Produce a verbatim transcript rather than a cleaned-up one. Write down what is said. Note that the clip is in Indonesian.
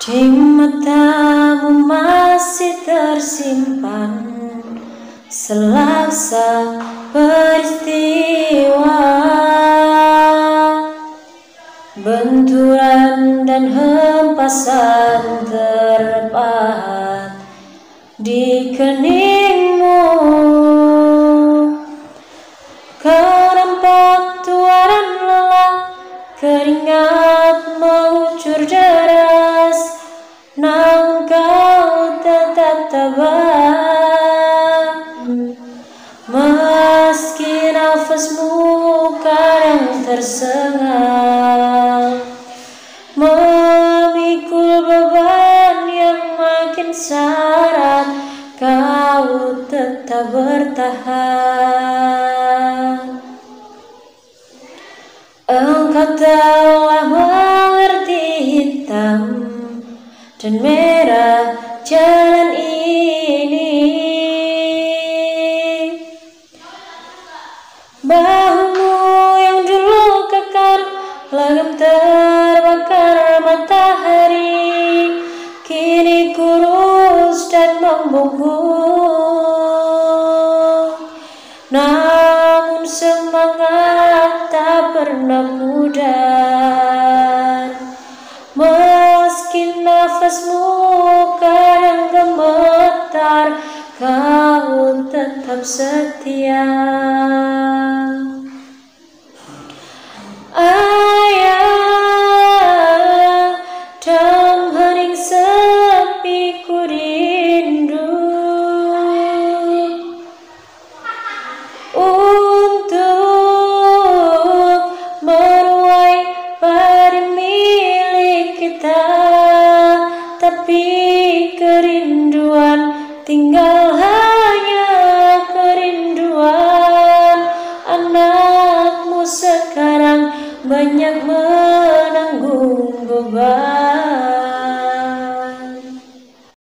Di matamu masih tersimpan selaksa peristiwa, benturan dan hempasan terpahat di keningmu. Kau nampak tua dan lelah, keringat mengucur deras, namun kau tetap tabah. Meski nafasmu kadang tersengal, memikul beban yang makin syarat, kau tetap bertahan. Engkau telah mengerti hitam dan merah jalan ini. Bahumu yang dulu kekar, lagam terbakar matahari, kini kurus dan membungkuk. Namun semangat tak pernah pudar, meski nafasmu kadang gemetar, kau tetap setia. Ayah, dalam hening sepi ku rindu untuk menuai padi milik kita, tapi kerinduan tinggal hanya kerinduan. Anakmu sekarang banyak menanggung beban.